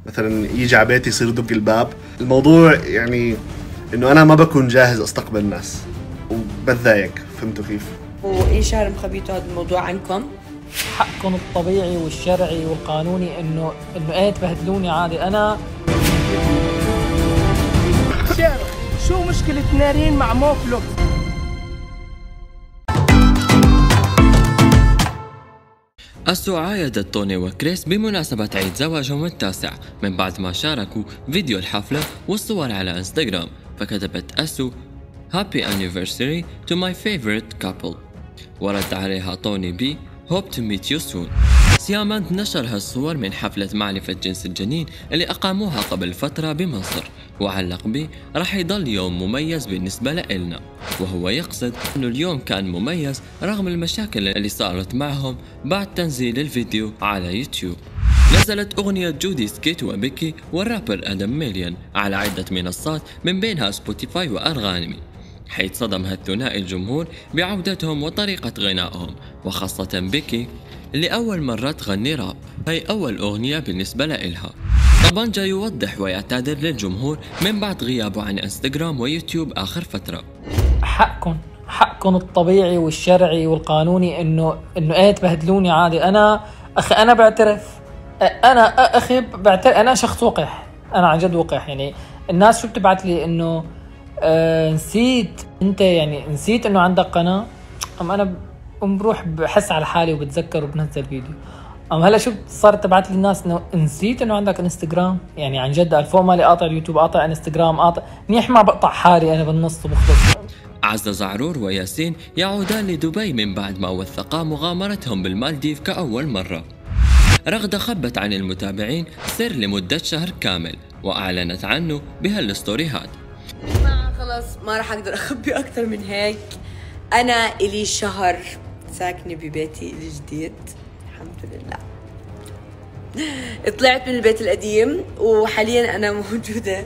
مثلا يجي على بيتي يصير يدق الباب. الموضوع يعني انه انا ما بكون جاهز استقبل الناس وبتضايق. فهمتوا كيف؟ وايه شهر مخبيتوا هذا الموضوع عنكم؟ حقكم الطبيعي والشرعي والقانوني انه ايه تبهدلوني عادي. انا شو مشكلة نارين مع موفلوك؟ أسو عايدت توني وكريس بمناسبة عيد زواجهم التاسع من بعد ما شاركوا فيديو الحفلة والصور على انستغرام. فكتبت أسو Happy anniversary to my favorite couple، ورد عليها توني بي Hope to meet you soon. سياماند نشر هالصور من حفلة معرفة جنس الجنين اللي أقاموها قبل فترة بمصر، وعلق به راح يضل يوم مميز بالنسبة لإلنا، وهو يقصد أنه اليوم كان مميز رغم المشاكل اللي صارت معهم بعد تنزيل الفيديو على يوتيوب. نزلت أغنية جودي سكيت وبيكي والرابر أدم ميليون على عدة منصات من بينها سبوتيفاي وأنغامي، حيث صدم هالثنائي الجمهور بعودتهم وطريقة غنائهم، وخاصة بيكي اللي أول مرة تغني راب، هي أول أغنية بالنسبة لإلها. طبنجة يوضح ويعتذر للجمهور من بعد غيابه عن انستغرام ويوتيوب آخر فترة. حقكم الطبيعي والشرعي والقانوني انه ايه تبهدلوني عادي. انا بعترف، انا شخص وقح، انا عن جد وقح. يعني الناس شو بتبعت لي انه نسيت انت، يعني نسيت انه عندك قناة. انا بروح بحس على حالي وبتذكر وبنزل فيديو. هلا شو صارت تبعت لي الناس انه نسيت انه عندك انستغرام. يعني عن جد الفوق مالي قاطع اليوتيوب، قاطع انستغرام، قاطع منيح، ما بقطع حالي انا بالنص وبخلص. عزة زعرور وياسين يعودان لدبي من بعد ما وثقا مغامرتهم بالمالديف كأول مرة. رغدة خبت عن المتابعين سر لمدة شهر كامل وأعلنت عنه بهالستوريهات. خلاص ما راح اقدر اخبي اكثر من هيك. انا الي شهر ساكنه ببيتي الجديد الحمد لله. طلعت من البيت القديم وحاليا انا موجوده.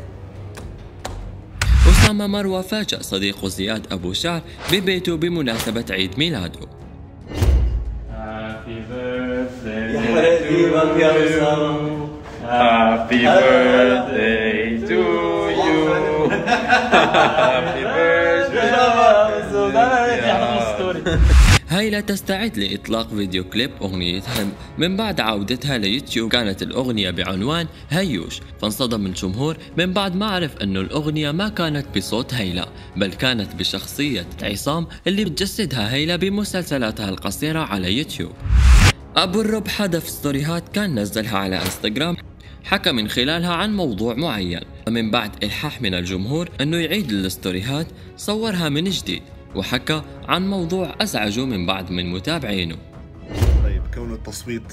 أسامة مروة فاجأ صديقه زياد أبو شعر ببيته بمناسبة عيد ميلاده. Happy birthday يا أسامة. Happy birthday to you. Happy birthday. هايلة تستعد لإطلاق فيديو كليب أغنيتها من بعد عودتها ليوتيوب. كانت الأغنية بعنوان هيوش، فانصدم الجمهور من بعد ما عرف أنه الأغنية ما كانت بصوت هيلة بل كانت بشخصية عصام اللي بتجسدها هيلة بمسلسلاتها القصيرة على يوتيوب. أبو الرب حذف ستوريهات كان نزلها على انستغرام، حكى من خلالها عن موضوع معين، ومن بعد إلحاح من الجمهور أنه يعيد الستوريهات صورها من جديد، وحكى عن موضوع أزعجه من بعض من متابعينه. طيب كون التصويت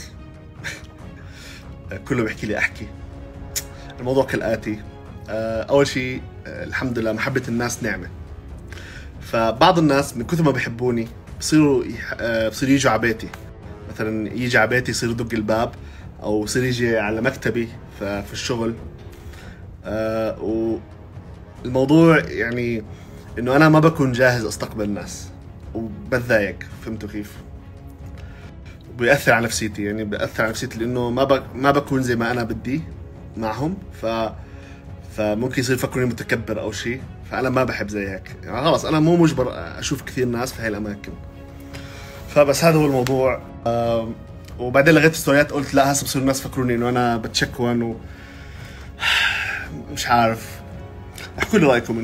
كله بيحكي لي أحكي. الموضوع كالآتي. أول شيء الحمد لله محبة الناس نعمة، فبعض الناس من كثر ما بيحبوني بصيروا يجوا على بيتي. مثلا يجي على بيتي يصير يدق الباب، أو يصير يجي على مكتبي في الشغل. والموضوع يعني انه انا ما بكون جاهز استقبل الناس وبتضايق. فهمتوا كيف؟ وبيأثر على نفسيتي، يعني بيأثر على نفسيتي لانه ما بكون زي ما انا بدي معهم. فممكن يصير يفكروني متكبر او شيء، فانا ما بحب زي هيك. يعني خلاص انا مو مجبر اشوف كثير ناس في هاي الاماكن. فبس هذا هو الموضوع. وبعدين لغيت ستوريات قلت لا هسه بصير الناس يفكروني انه انا بتشكون مش عارف. احكوا لي رايكم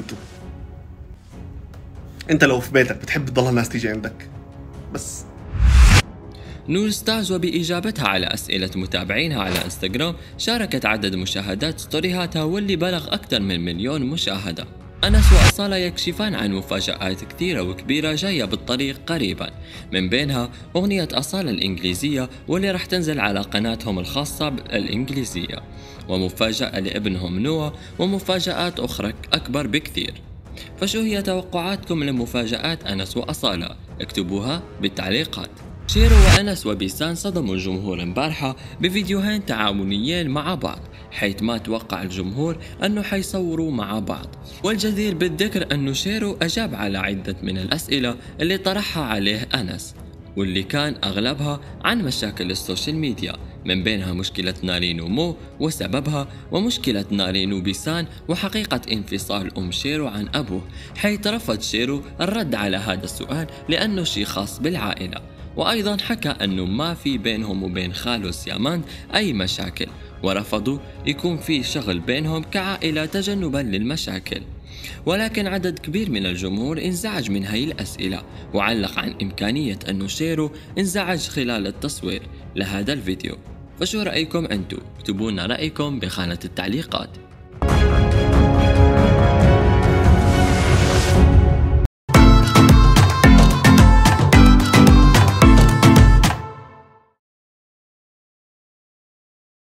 انت لو في بيتك بتحب تضل الناس تيجي عندك بس؟ نور ستارز وبإجابتها على أسئلة متابعينها على انستغرام شاركت عدد مشاهدات ستوريهاتها واللي بلغ أكثر من 1,000,000 مشاهدة. أنس وأصالة يكشفان عن مفاجآت كثيرة وكبيرة جاية بالطريق قريبا، من بينها أغنية أصالة الإنجليزية واللي راح تنزل على قناتهم الخاصة الإنجليزية، ومفاجأة لابنهم نوا، ومفاجآت أخرى أكبر بكثير. فشو هي توقعاتكم لمفاجآت أنس وأصالة؟ اكتبوها بالتعليقات. شيرو وأنس وبيسان صدموا الجمهور امبارحة بفيديوهين تعاونيين مع بعض، حيث ما توقع الجمهور أنه حيصوروا مع بعض. والجدير بالذكر أنه شيرو أجاب على عدة من الأسئلة اللي طرحها عليه أنس، واللي كان أغلبها عن مشاكل السوشيال ميديا من بينها مشكلة نارين ومو وسببها، ومشكلة نارين وبيسان وحقيقة انفصال أم شيرو عن أبوه، حيث رفض شيرو الرد على هذا السؤال لأنه شيء خاص بالعائلة. وأيضا حكى أنه ما في بينهم وبين خاله سياماند أي مشاكل، ورفضوا يكون في شغل بينهم كعائلة تجنبا للمشاكل. ولكن عدد كبير من الجمهور انزعج من هاي الأسئلة، وعلق عن إمكانية أنه شيرو انزعج خلال التصوير لهذا الفيديو. فشو رأيكم أنتو؟ اكتبوا لنا رأيكم بخانة التعليقات.